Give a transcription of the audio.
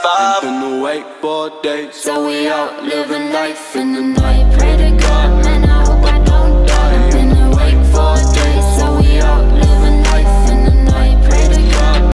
Ain't been awake for days, so we out living life in the night.